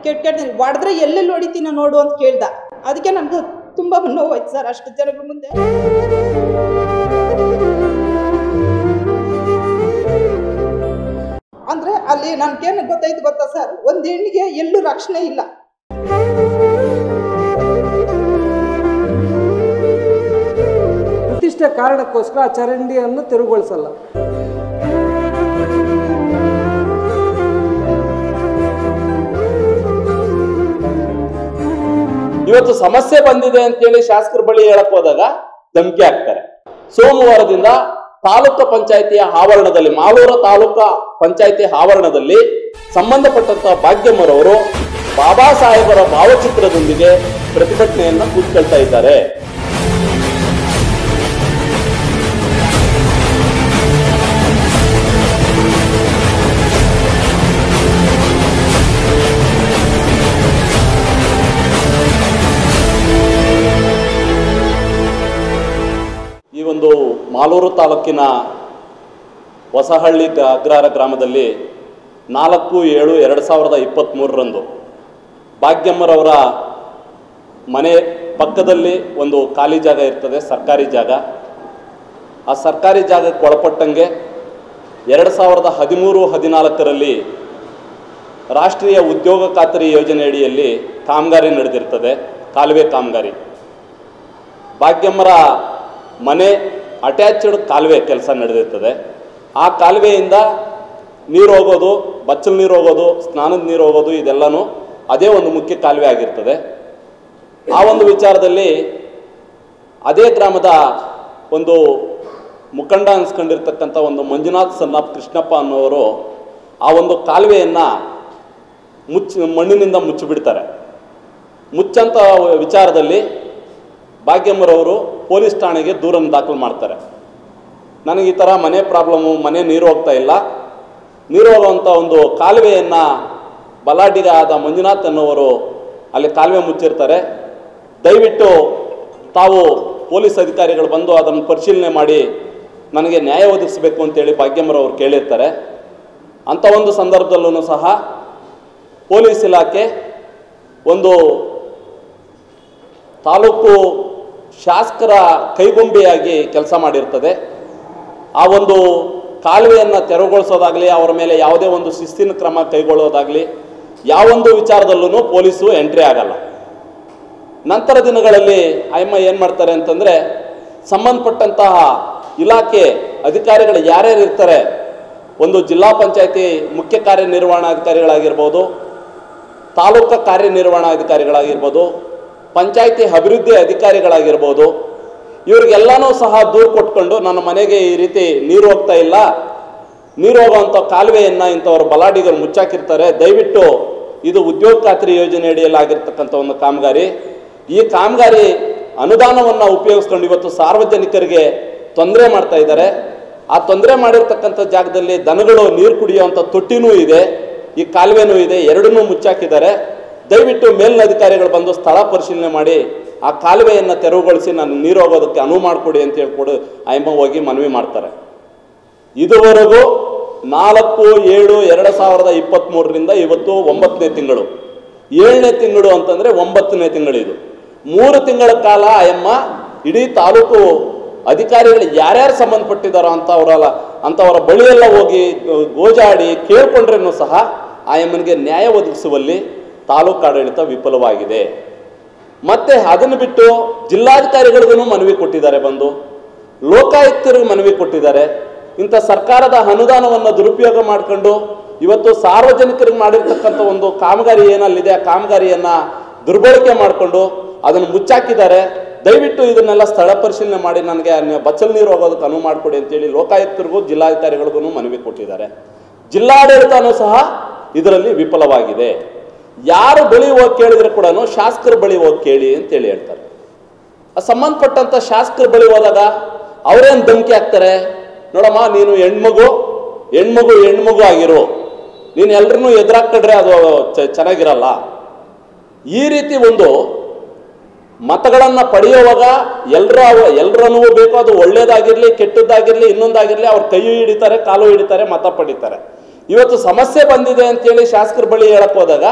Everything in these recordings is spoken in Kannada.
ಕೇಳ್ತೀನಿ, ಹೊಡೆದ್ರೆ ಎಲ್ಲೆಲ್ಲಿ ಹೊಡಿತೀನ ನೋಡು ಅಂತ ಕೇಳ್ದ. ಅದಕ್ಕೆ ನನಗೆ ತುಂಬ ನೋವಾಯ್ತು ಸರ್ ಅಷ್ಟು ಜನಗಳ ಮುಂದೆ. ಅಂದರೆ ಅಲ್ಲಿ ನನಗೇನು ಗೊತ್ತಾಯ್ತು ಗೊತ್ತಾ ಸರ್, ಒಂದು ಹೆಣ್ಣಿಗೆ ಎಲ್ಲೂ ರಕ್ಷಣೆ ಇಲ್ಲ. ಪ್ರತಿಷ್ಠೆ ಕಾರಣಕ್ಕೋಸ್ಕರ ಆ ಚರಂಡಿಯನ್ನು ತೆರವುಗೊಳಿಸಲ್ಲ. ಇವತ್ತು ಸಮಸ್ಯೆ ಬಂದಿದೆ ಅಂತೇಳಿ ಶಾಸಕರ ಬಳಿ ಹೇಳಕ್ ಹೋದಾಗ ಧಮಕಿ ಹಾಕ್ತಾರೆ. ಸೋಮವಾರದಿಂದ ತಾಲೂಕು ಪಂಚಾಯಿತಿಯ ಆವರಣದಲ್ಲಿ, ಮಾಲೂರು ತಾಲೂಕಾ ಪಂಚಾಯಿತಿ ಆವರಣದಲ್ಲಿ ಸಂಬಂಧಪಟ್ಟಂತ ಭಾಗ್ಯಮ್ಮರವರು ಬಾಬಾ ಸಾಹೇಬರ ಭಾವಚಿತ್ರದೊಂದಿಗೆ ಪ್ರತಿಭಟನೆಯನ್ನ ಕೂತ್ಕೊಳ್ತಾ ಇದ್ದಾರೆ. ಈ ಒಂದು ಮಾಲೂರು ತಾಲೂಕಿನ ಹೊಸಹಳ್ಳಿ ಅಗ್ರಹಾರ ಗ್ರಾಮದಲ್ಲಿ 4/7/2023 ಭಾಗ್ಯಮ್ಮರವರ ಮನೆ ಪಕ್ಕದಲ್ಲಿ ಒಂದು ಖಾಲಿ ಜಾಗ ಇರ್ತದೆ, ಸರ್ಕಾರಿ ಜಾಗ. ಆ ಸರ್ಕಾರಿ ಜಾಗಕ್ಕೆ ಒಳಪಟ್ಟಂಗೆ 2013-14ರಲ್ಲಿ ರಾಷ್ಟ್ರೀಯ ಉದ್ಯೋಗ ಖಾತರಿ ಯೋಜನೆ ಅಡಿಯಲ್ಲಿ ಕಾಮಗಾರಿ ನಡೆದಿರ್ತದೆ, ಕಾಲುವೆ ಕಾಮಗಾರಿ. ಭಾಗ್ಯಮ್ಮರ ಮನೆ ಅಟ್ಯಾಚ್ಡ್ ಕಾಲುವೆ ಕೆಲಸ ನಡೆದಿರ್ತದೆ. ಆ ಕಾಲುವೆಯಿಂದ ನೀರು ಹೋಗೋದು, ಬಚ್ಚಲು ನೀರು ಹೋಗೋದು, ಸ್ನಾನದ ನೀರು ಹೋಗೋದು, ಇದೆಲ್ಲನೂ ಅದೇ ಒಂದು ಮುಖ್ಯ ಕಾಲುವೆ ಆಗಿರ್ತದೆ. ಆ ಒಂದು ವಿಚಾರದಲ್ಲಿ ಅದೇ ಗ್ರಾಮದ ಒಂದು ಮುಖಂಡ ಅನ್ಸ್ಕೊಂಡಿರ್ತಕ್ಕಂಥ ಒಂದು ಮಂಜುನಾಥ್ ಸನ್ನಾಪ್ ಕೃಷ್ಣಪ್ಪ ಅನ್ನೋರು ಆ ಒಂದು ಕಾಲುವೆಯನ್ನು ಮಣ್ಣಿನಿಂದ ಮುಚ್ಚಿಬಿಡ್ತಾರೆ. ಮುಚ್ಚಂಥ ವಿಚಾರದಲ್ಲಿ ಭಾಗ್ಯಮ್ಮರವರು ಪೊಲೀಸ್ ಠಾಣೆಗೆ ದೂರನ್ನು ದಾಖಲು ಮಾಡ್ತಾರೆ. ನನಗೆ ಈ ಥರ ಮನೆ ಪ್ರಾಬ್ಲಮ್ಮು, ಮನೆ ನೀರು ಹೋಗ್ತಾ ಇಲ್ಲ, ನೀರು ಹೋಗುವಂಥ ಒಂದು ಕಾಲುವೆಯನ್ನು ಬಲಾಢ್ಯ ಆದ ಮಂಜುನಾಥ್ ಅನ್ನೋವರು ಅಲ್ಲಿ ಕಾಲುವೆ ಮುಚ್ಚಿರ್ತಾರೆ. ದಯವಿಟ್ಟು ತಾವು ಪೊಲೀಸ್ ಅಧಿಕಾರಿಗಳು ಬಂದು ಅದನ್ನು ಪರಿಶೀಲನೆ ಮಾಡಿ ನನಗೆ ನ್ಯಾಯ ಒದಗಿಸಬೇಕು ಅಂತೇಳಿ ಭಾಗ್ಯಮ್ಮರವರು ಕೇಳಿರ್ತಾರೆ. ಅಂಥ ಒಂದು ಸಂದರ್ಭದಲ್ಲೂ ಸಹ ಪೊಲೀಸ್ ಇಲಾಖೆ ಒಂದು ತಾಲೂಕು ಶಾಸಕರ ಕೈಗೊಂಬೆಯಾಗಿ ಕೆಲಸ ಮಾಡಿರ್ತದೆ. ಆ ಒಂದು ಕಾಲುವೆಯನ್ನು ತೆರವುಗೊಳಿಸೋದಾಗಲಿ, ಅವರ ಮೇಲೆ ಯಾವುದೇ ಒಂದು ಶಿಸ್ತಿನ ಕ್ರಮ ಕೈಗೊಳ್ಳೋದಾಗಲಿ, ಯಾವೊಂದು ವಿಚಾರದಲ್ಲೂ ಪೊಲೀಸು ಎಂಟ್ರಿ ಆಗಲ್ಲ. ನಂತರ ದಿನಗಳಲ್ಲಿ ಅಯ್ಯಮ್ಮ ಏನು ಮಾಡ್ತಾರೆ ಅಂತಂದರೆ, ಸಂಬಂಧಪಟ್ಟಂತಹ ಇಲಾಖೆ ಅಧಿಕಾರಿಗಳು ಯಾರ್ಯಾರು ಇರ್ತಾರೆ, ಒಂದು ಜಿಲ್ಲಾ ಪಂಚಾಯತಿ ಮುಖ್ಯ ಕಾರ್ಯನಿರ್ವಹಣಾಧಿಕಾರಿಗಳಾಗಿರ್ಬೋದು, ತಾಲೂಕು ಕಾರ್ಯನಿರ್ವಹಣಾಧಿಕಾರಿಗಳಾಗಿರ್ಬೋದು, ಪಂಚಾಯತಿ ಅಭಿವೃದ್ಧಿ ಅಧಿಕಾರಿಗಳಾಗಿರ್ಬೋದು, ಇವರಿಗೆಲ್ಲನೂ ಸಹ ದೂರು ಕೊಟ್ಕೊಂಡು ನನ್ನ ಮನೆಗೆ ಈ ರೀತಿ ನೀರು ಹೋಗ್ತಾ ಇಲ್ಲ, ನೀರು ಹೋಗುವಂಥ ಕಾಲುವೆಯನ್ನು ಇಂಥವ್ರು ಬಲಾಢ್ಯರು ಮುಚ್ಚಾಕಿರ್ತಾರೆ, ದಯವಿಟ್ಟು ಇದು ಉದ್ಯೋಗ ಖಾತ್ರಿ ಯೋಜನೆ ಅಡಿಯಲ್ಲಿ ಆಗಿರ್ತಕ್ಕಂಥ ಒಂದು ಕಾಮಗಾರಿ. ಈ ಕಾಮಗಾರಿ ಅನುದಾನವನ್ನು ಉಪಯೋಗಿಸ್ಕೊಂಡು ಇವತ್ತು ಸಾರ್ವಜನಿಕರಿಗೆ ತೊಂದರೆ ಮಾಡ್ತಾ ಇದ್ದಾರೆ. ಆ ತೊಂದರೆ ಮಾಡಿರ್ತಕ್ಕಂಥ ಜಾಗದಲ್ಲಿ ದನಗಳು ನೀರು ಕುಡಿಯುವಂಥ ತೊಟ್ಟಿನೂ ಇದೆ, ಈ ಕಾಲುವೆನೂ ಇದೆ, ಎರಡನ್ನೂ ಮುಚ್ಚಾಕಿದ್ದಾರೆ. ದಯವಿಟ್ಟು ಮೇಲಿನ ಅಧಿಕಾರಿಗಳು ಬಂದು ಸ್ಥಳ ಪರಿಶೀಲನೆ ಮಾಡಿ ಆ ಕಾಲುವೆಯನ್ನು ತೆರವುಗೊಳಿಸಿ ನಾನು ನೀರು ಹೋಗೋದಕ್ಕೆ ಅನುವು ಮಾಡಿಕೊಡಿ ಅಂತ ಹೇಳ್ಕೊಡು ಅಯ್ಯಮ್ಮ ಹೋಗಿ ಮನವಿ ಮಾಡ್ತಾರೆ. ಇದುವರೆಗೂ 4/7/2023 ಇವತ್ತು 9ನೇ ತಿಂಗಳು, 7ನೇ ತಿಂಗಳು ಅಂತಂದರೆ 9ನೇ ತಿಂಗಳು. ಇದು 3 ತಿಂಗಳ ಕಾಲ ಅಯ್ಯಮ್ಮ ಇಡೀ ತಾಲೂಕು ಅಧಿಕಾರಿಗಳು ಯಾರ್ಯಾರು ಸಂಬಂಧಪಟ್ಟಿದ್ದಾರೋ ಅಂಥವರ ಬಳಿಯೆಲ್ಲ ಹೋಗಿ ಗೋಜಾಡಿ ಕೇಳ್ಕೊಂಡ್ರೂ ಸಹ ಅಯ್ಯಮ್ಮನಿಗೆ ನ್ಯಾಯ ಒದಗಿಸುವಲ್ಲಿ ತಾಲೂಕು ಆಡಳಿತ ವಿಫಲವಾಗಿದೆ. ಮತ್ತೆ ಅದನ್ನು ಬಿಟ್ಟು ಜಿಲ್ಲಾಧಿಕಾರಿಗಳಿಗೂ ಮನವಿ ಕೊಟ್ಟಿದ್ದಾರೆ, ಬಂದು ಲೋಕಾಯುಕ್ತರಿಗೂ ಮನವಿ ಕೊಟ್ಟಿದ್ದಾರೆ. ಇಂಥ ಸರ್ಕಾರದ ಅನುದಾನವನ್ನು ದುರುಪಯೋಗ ಮಾಡಿಕೊಂಡು ಇವತ್ತು ಸಾರ್ವಜನಿಕರಿಗೆ ಮಾಡಿರ್ತಕ್ಕಂಥ ಒಂದು ಕಾಮಗಾರಿ ಏನಲ್ಲಿದೆ ಆ ಕಾಮಗಾರಿಯನ್ನು ದುರ್ಬಳಕೆ ಮಾಡಿಕೊಂಡು ಅದನ್ನು ಮುಚ್ಚಾಕಿದ್ದಾರೆ. ದಯವಿಟ್ಟು ಇದನ್ನೆಲ್ಲ ಸ್ಥಳ ಪರಿಶೀಲನೆ ಮಾಡಿ ನನಗೆ ಬಚ್ಚಲು ನೀರು ಹೋಗೋದಕ್ಕೆ ಅನುವು ಮಾಡಿಕೊಡಿ ಅಂತೇಳಿ ಲೋಕಾಯುಕ್ತರಿಗೂ ಜಿಲ್ಲಾಧಿಕಾರಿಗಳಿಗೂ ಮನವಿ ಕೊಟ್ಟಿದ್ದಾರೆ. ಜಿಲ್ಲಾಡಳಿತನೂ ಸಹ ಇದರಲ್ಲಿ ವಿಫಲವಾಗಿದೆ. ಯಾರು ಬಳಿ ಹೋಗಿ ಕೇಳಿದ್ರೆ ಕೂಡ ಶಾಸಕರ ಬಳಿ ಹೋಗಿ ಕೇಳಿ ಅಂತೇಳಿ ಹೇಳ್ತಾರೆ. ಸಂಬಂಧಪಟ್ಟಂಥ ಶಾಸಕರ ಬಳಿ ಹೋದಾಗ ಅವರೇನು ಧಮಕಿ ಹಾಕ್ತಾರೆ, ನೋಡಮ್ಮ ನೀನು ಹೆಣ್ಮಗು ಆಗಿರು, ನೀನು ಎಲ್ರನ್ನೂ ಎದುರಾಕ್ಕೊಂಡ್ರೆ ಅದು ಚೆನ್ನಾಗಿರಲ್ಲ. ಈ ರೀತಿ ಒಂದು ಮತಗಳನ್ನು ಪಡೆಯುವಾಗ ಎಲ್ಲರನ್ನೂ ಬೇಕು, ಅದು ಒಳ್ಳೇದಾಗಿರಲಿ ಕೆಟ್ಟದ್ದಾಗಿರಲಿ ಇನ್ನೊಂದಾಗಿರಲಿ, ಅವ್ರು ಕೈ ಹಿಡಿತಾರೆ, ಕಾಲು ಹಿಡಿತಾರೆ, ಮತ ಪಡಿತಾರೆ. ಇವತ್ತು ಸಮಸ್ಯೆ ಬಂದಿದೆ ಅಂತೇಳಿ ಶಾಸಕರ ಬಳಿ ಹೇಳಕ್ ಹೋದಾಗ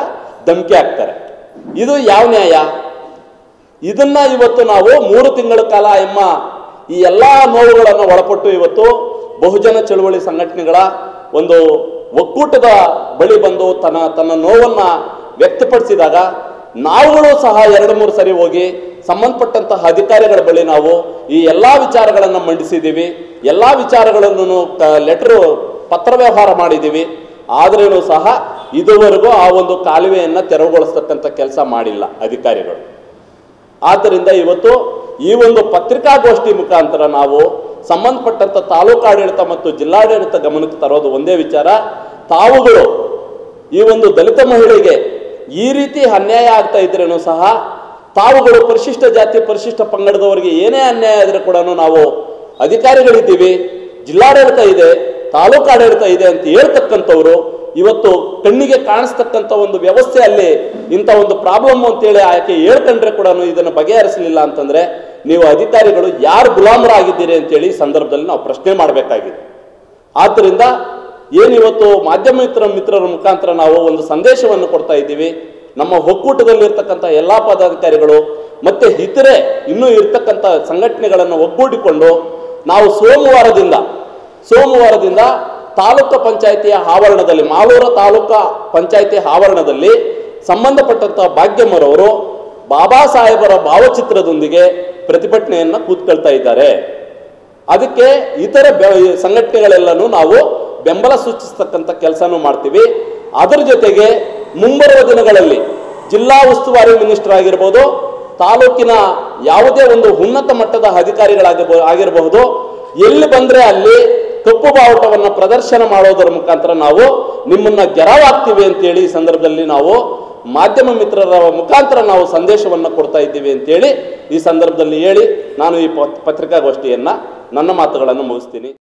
ಧಮಕಿ ಹಾಕ್ತಾರೆ. ಇದು ಯಾವ ನ್ಯಾಯ? ಇದನ್ನ ಇವತ್ತು ನಾವು 3 ತಿಂಗಳ ಕಾಲ ಎಂಬ ಈ ಎಲ್ಲ ನೋವುಗಳನ್ನು ಒಳಪಟ್ಟು ಇವತ್ತು ಬಹುಜನ ಚಳುವಳಿ ಸಂಘಟನೆಗಳ ಒಂದು ಒಕ್ಕೂಟದ ಬಳಿ ಬಂದು ತನ್ನ ನೋವನ್ನ ವ್ಯಕ್ತಪಡಿಸಿದಾಗ ನಾವುಗಳು ಸಹ 2-3 ಸರಿ ಹೋಗಿ ಸಂಬಂಧಪಟ್ಟಂತಹ ಅಧಿಕಾರಿಗಳ ಬಳಿ ನಾವು ಈ ಎಲ್ಲ ವಿಚಾರಗಳನ್ನು ಮಂಡಿಸಿದ್ದೀವಿ. ಎಲ್ಲ ವಿಚಾರಗಳನ್ನು ಪತ್ರ ವ್ಯವಹಾರ ಮಾಡಿದ್ದೀವಿ. ಆದ್ರೂ ಸಹ ಇದುವರೆಗೂ ಆ ಒಂದು ಕಾಲುವೆಯನ್ನು ತೆರವುಗೊಳಿಸ್ತಕ್ಕಂಥ ಕೆಲಸ ಮಾಡಿಲ್ಲ ಅಧಿಕಾರಿಗಳು. ಆದ್ದರಿಂದ ಇವತ್ತು ಈ ಒಂದು ಪತ್ರಿಕಾಗೋಷ್ಠಿ ಮುಖಾಂತರ ನಾವು ಸಂಬಂಧಪಟ್ಟಂಥ ತಾಲೂಕಾಡಳಿತ ಮತ್ತು ಜಿಲ್ಲಾಡಳಿತ ಗಮನಕ್ಕೆ ತರೋದು ಒಂದೇ ವಿಚಾರ, ತಾವುಗಳು ಈ ಒಂದು ದಲಿತ ಮಹಿಳೆಗೆ ಈ ರೀತಿ ಅನ್ಯಾಯ ಆಗ್ತಾ ಇದ್ರೇನು ಸಹ ತಾವುಗಳು ಪರಿಶಿಷ್ಟ ಜಾತಿ ಪರಿಶಿಷ್ಟ ಪಂಗಡದವರಿಗೆ ಏನೇ ಅನ್ಯಾಯ ಇದ್ರೆ ಕೂಡ ನಾವು ಅಧಿಕಾರಿಗಳಿದ್ದೀವಿ, ಜಿಲ್ಲಾಡಳಿತ ಇದೆ, ತಾಲೂಕಾಡಳಿತ ಇದೆ ಅಂತ ಹೇಳ್ತಕ್ಕಂಥವ್ರು ಇವತ್ತು ಕಣ್ಣಿಗೆ ಕಾಣಿಸ್ತಕ್ಕಂಥ ಒಂದು ವ್ಯವಸ್ಥೆ ಅಲ್ಲಿ ಇಂಥ ಒಂದು ಪ್ರಾಬ್ಲಮ್ ಅಂತೇಳಿ ಆಕೆ ಹೇಳ್ಕೊಂಡ್ರೆ ಕೂಡ ಇದನ್ನು ಬಗೆಹರಿಸಲಿಲ್ಲ ಅಂತಂದ್ರೆ ನೀವು ಅಧಿಕಾರಿಗಳು ಯಾರು ಗುಲಾಮರಾಗಿದ್ದೀರಿ ಅಂತೇಳಿ ಈ ಸಂದರ್ಭದಲ್ಲಿ ನಾವು ಪ್ರಶ್ನೆ ಮಾಡಬೇಕಾಗಿದೆ. ಆದ್ದರಿಂದ ಏನಿವತ್ತು ಮಾಧ್ಯಮ ಮಿತ್ರರ ಮುಖಾಂತರ ನಾವು ಒಂದು ಸಂದೇಶವನ್ನು ಕೊಡ್ತಾ ಇದ್ದೀವಿ. ನಮ್ಮ ಒಕ್ಕೂಟದಲ್ಲಿರ್ತಕ್ಕಂಥ ಎಲ್ಲ ಪದಾಧಿಕಾರಿಗಳು ಮತ್ತೆ ಇತರೆ ಇನ್ನೂ ಇರ್ತಕ್ಕಂಥ ಸಂಘಟನೆಗಳನ್ನು ಒಗ್ಗೂಡಿಕೊಂಡು ನಾವು ಸೋಮವಾರದಿಂದ ತಾಲೂಕು ಪಂಚಾಯಿತಿಯ ಆವರಣದಲ್ಲಿ ಮಾಲೂರು ತಾಲೂಕಾ ಪಂಚಾಯಿತಿ ಆವರಣದಲ್ಲಿ ಸಂಬಂಧಪಟ್ಟಂಥ ಭಾಗ್ಯಮ್ಮರವರು ಬಾಬಾ ಸಾಹೇಬರ ಭಾವಚಿತ್ರದೊಂದಿಗೆ ಪ್ರತಿಭಟನೆಯನ್ನು ಕೂತ್ಕೊಳ್ತಾ ಇದ್ದಾರೆ. ಅದಕ್ಕೆ ಇತರ ಸಂಘಟನೆಗಳೆಲ್ಲನೂ ನಾವು ಬೆಂಬಲ ಸೂಚಿಸ್ತಕ್ಕಂಥ ಕೆಲಸನೂ ಮಾಡ್ತೀವಿ. ಅದರ ಜೊತೆಗೆ ಮುಂಬರುವ ದಿನಗಳಲ್ಲಿ ಜಿಲ್ಲಾ ಉಸ್ತುವಾರಿ ಮಿನಿಸ್ಟರ್ ಆಗಿರ್ಬೋದು, ತಾಲೂಕಿನ ಯಾವುದೇ ಒಂದು ಉನ್ನತ ಮಟ್ಟದ ಆಗಿರಬಹುದು, ಎಲ್ಲಿ ಬಂದ್ರೆ ಅಲ್ಲಿ ಕಪ್ಪು ಬಾವುಟವನ್ನು ಪ್ರದರ್ಶನ ಮಾಡೋದರ ಮುಖಾಂತರ ನಾವು ನಿಮ್ಮನ್ನ ಗೆರವಾಗ್ತೀವಿ ಅಂತೇಳಿ ಈ ಸಂದರ್ಭದಲ್ಲಿ ನಾವು ಮಾಧ್ಯಮ ಮಿತ್ರರ ಮುಖಾಂತರ ನಾವು ಸಂದೇಶವನ್ನು ಕೊಡ್ತಾ ಇದ್ದೀವಿ ಅಂತೇಳಿ ಈ ಸಂದರ್ಭದಲ್ಲಿ ಹೇಳಿ ನಾನು ಈ ಪತ್ರಿಕಾಗೋಷ್ಠಿಯನ್ನ ನನ್ನ ಮಾತುಗಳನ್ನು ಮುಗಿಸ್ತೀನಿ.